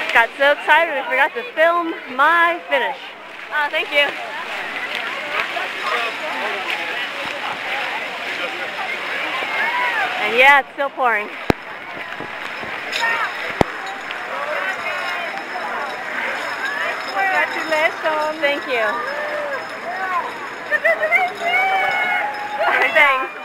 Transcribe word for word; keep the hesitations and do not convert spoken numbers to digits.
Got so excited we forgot to film my finish. Oh, thank you. And yeah, it's still pouring. Congratulations. Thank you. Thanks.